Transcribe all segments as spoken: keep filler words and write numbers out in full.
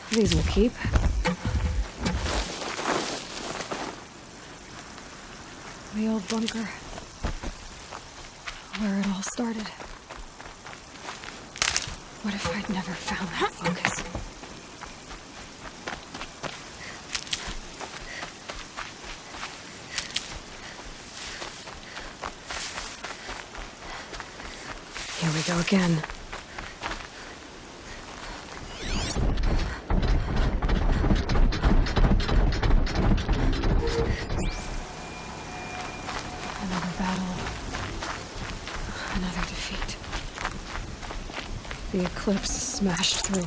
These will keep. The old bunker. Where it all started. What if I'd never found that focus? Here we go again. Another battle. Another defeat. The eclipse smashed through.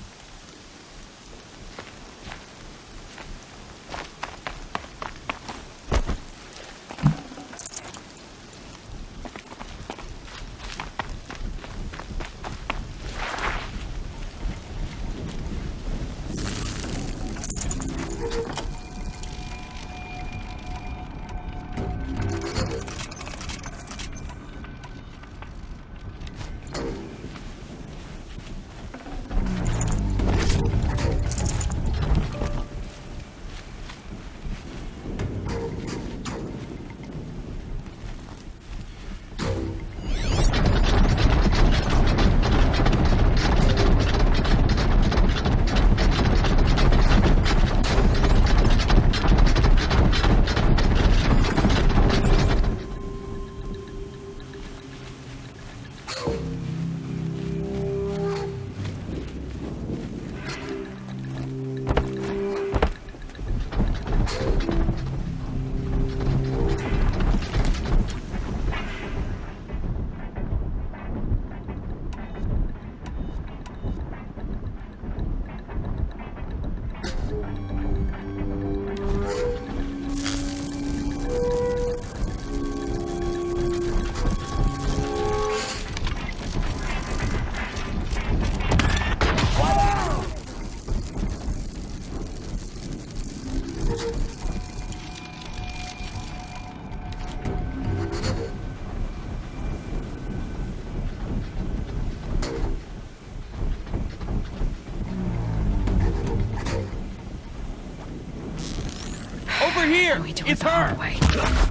Over here! We do It's it the her! hard way.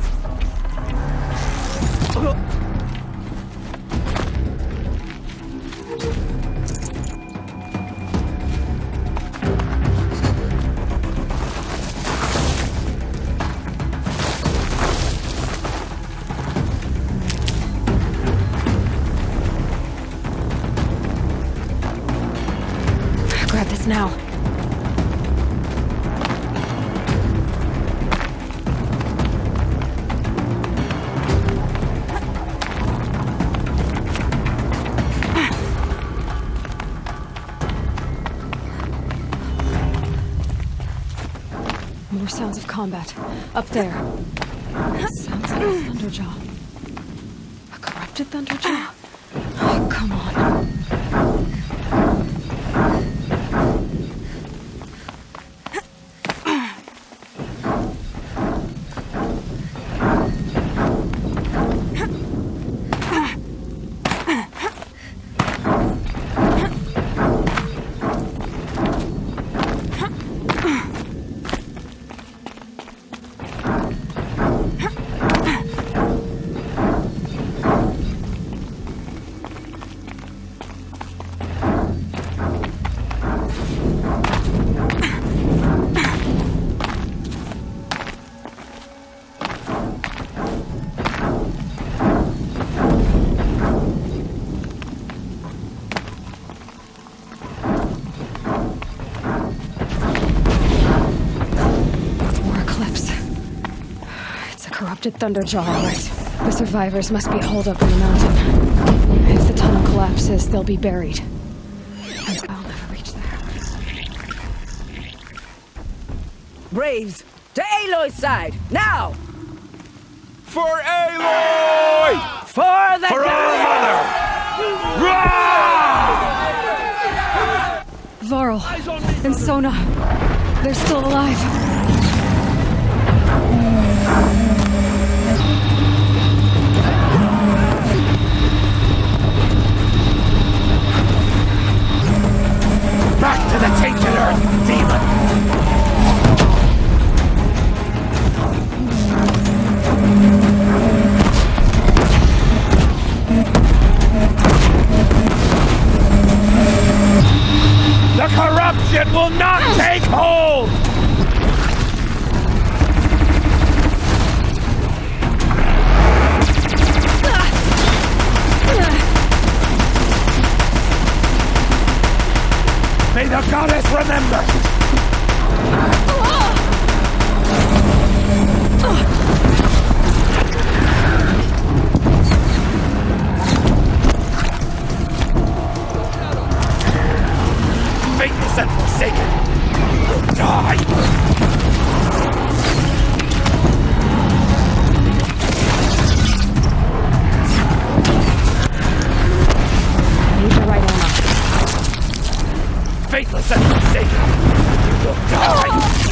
Grab this now. More sounds of combat. Up there. Sounds like a Thunderjaw. A corrupted Thunderjaw? Oh, come on. Corrupted Thunderjaw, all right. The survivors must be holed up in the mountain. If the tunnel collapses, they'll be buried. And I'll never reach there. Braves, to Aloy's side, now! For Aloy! For the For our mother! Varl and Sona, they're still alive. Back to the tainted earth! will not take hold! May the goddess remember! Faithless and forsaken will die! Need the right ammo. Faithless and forsaken will die!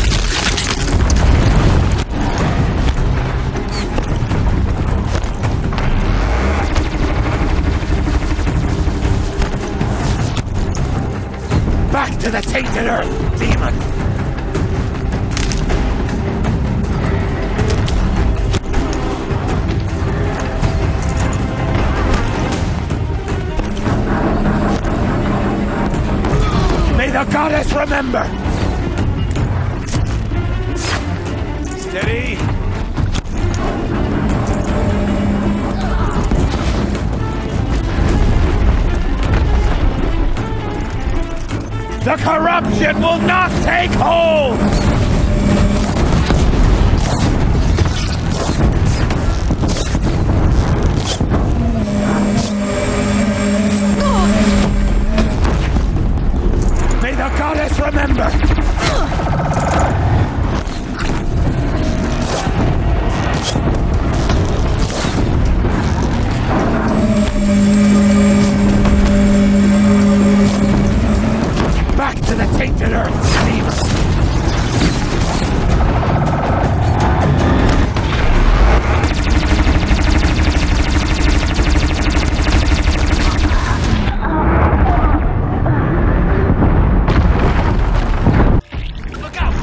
Back to the tainted earth, demon! May the goddess remember! Steady! The corruption will not take hold! May the goddess remember! Back to the tainted earth, demon! Look out!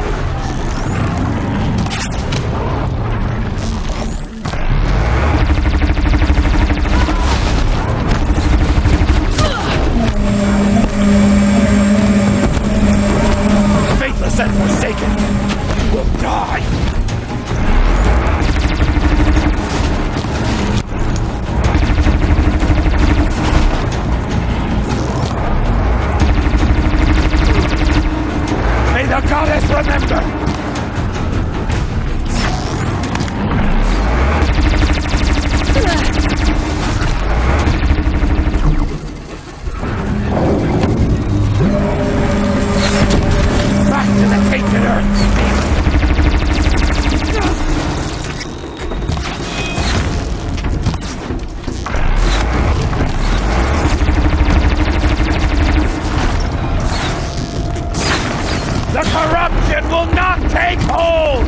Faithless and forsaken will die! May the goddess remember! Back to the tainted earth, demon! The corruption will not take hold!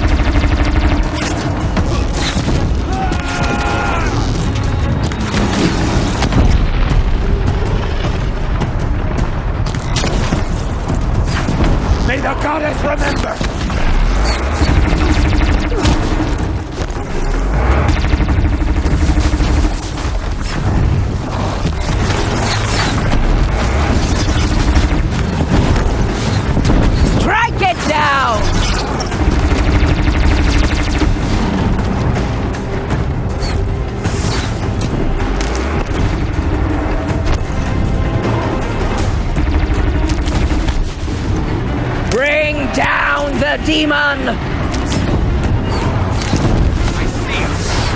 May the goddess remember! Strike it down! Bring down the demon! I see him!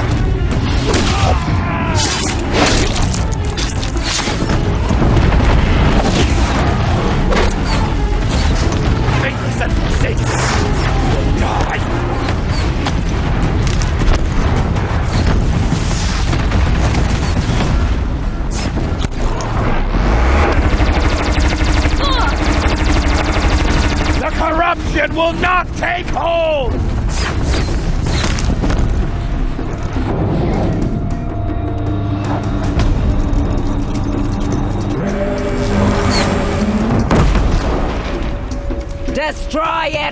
Faithless and forsaken will die! The corruption will not take hold! Destroy it!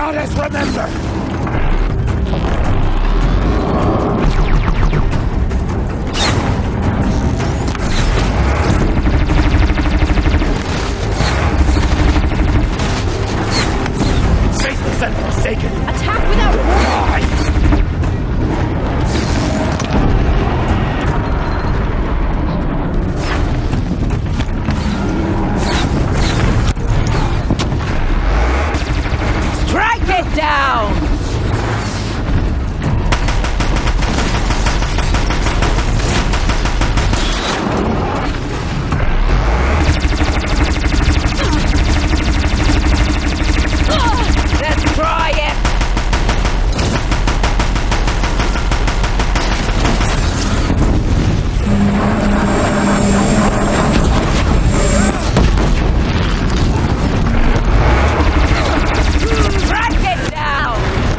goddess remember! Faithless and forsaken! Attack without warning! Strike it down! Destroy it! Strike it down!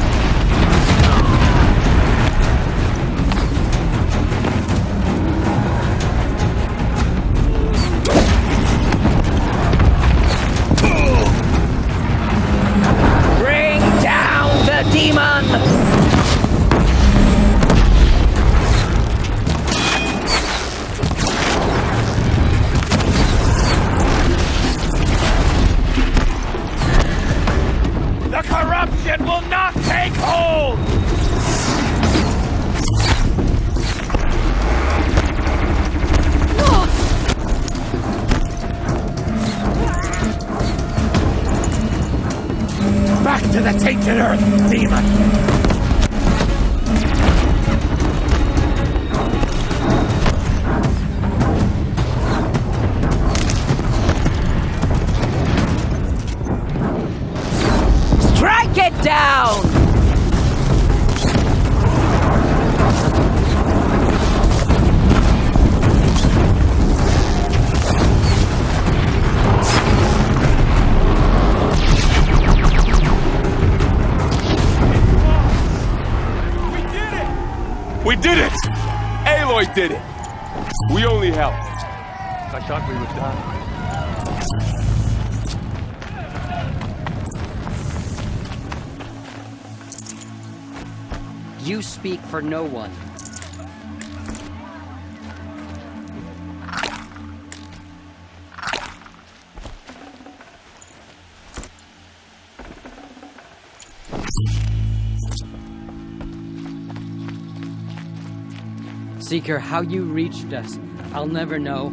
Bring down the demon! The corruption will not take hold! Back to the tainted earth, demon! Strike it down! We did it! Aloy did it! We only helped. I thought we would die. You speak for no one. Seeker, how you reached us, I'll never know.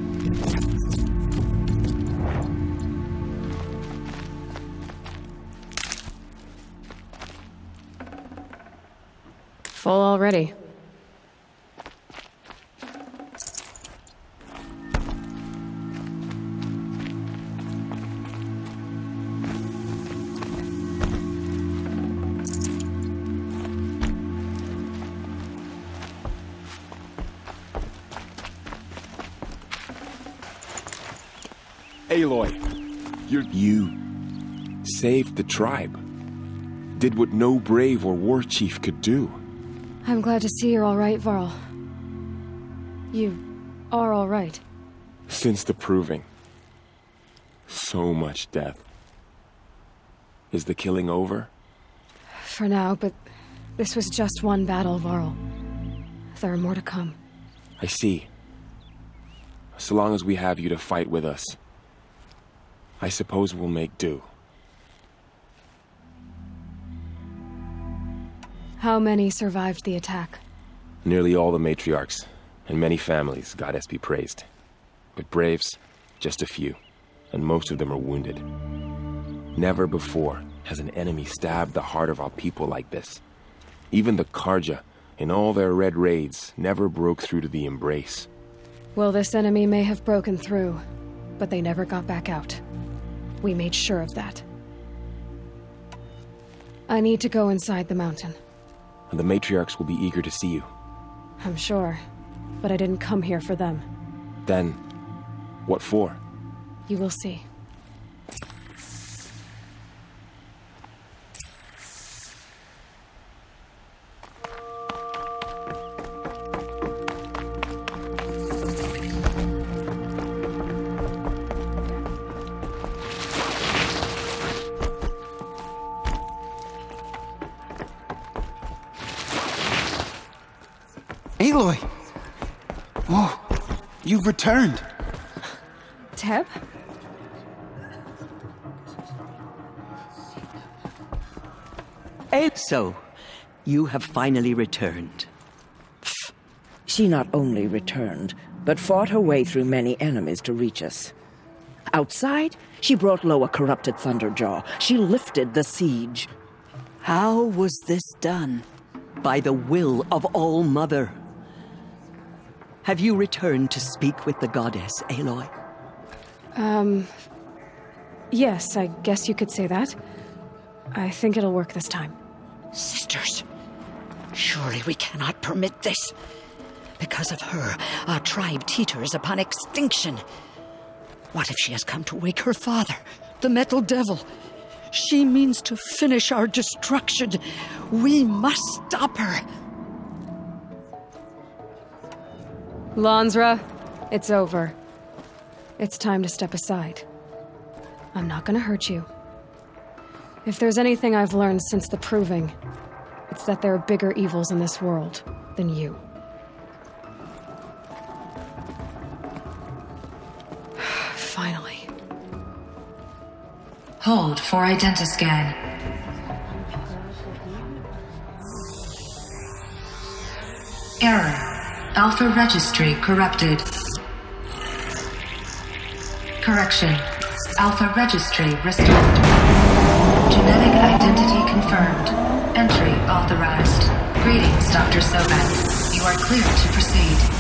Full already. Aloy, you're... You saved the tribe. Did what no brave or war chief could do. I'm glad to see you're all right, Varl. You are all right. Since the proving. So much death. Is the killing over? For now, but this was just one battle, Varl. There are more to come. I see. So long as we have you to fight with us, I suppose we'll make do. How many survived the attack? Nearly all the matriarchs, and many families, goddess be praised. But braves, just a few, and most of them are wounded. Never before has an enemy stabbed the heart of our people like this. Even the Karja, in all their red raids, never broke through to the embrace. Well, this enemy may have broken through, but they never got back out. We made sure of that. I need to go inside the mountain. And the matriarchs will be eager to see you. I'm sure, but I didn't come here for them. Then, what for? You will see. Aloy! Oh, you've returned. Teb? So, you have finally returned. She not only returned, but fought her way through many enemies to reach us. Outside, she brought low a corrupted Thunderjaw. She lifted the siege. How was this done? By the will of All-Mother. Have you returned to speak with the goddess, Aloy? Um... Yes, I guess you could say that. I think it'll work this time. Sisters, surely we cannot permit this. Because of her, our tribe teeters upon extinction. What if she has come to wake her father, the Metal Devil? She means to finish our destruction. We must stop her. Lansra, it's over. It's time to step aside. I'm not gonna hurt you. If there's anything I've learned since the Proving, it's that there are bigger evils in this world than you. Finally. Hold for identiscan. Error. Alpha registry corrupted. Correction. Alpha registry restored. Genetic identity confirmed. Entry authorized. Greetings, Doctor Soban. You are cleared to proceed.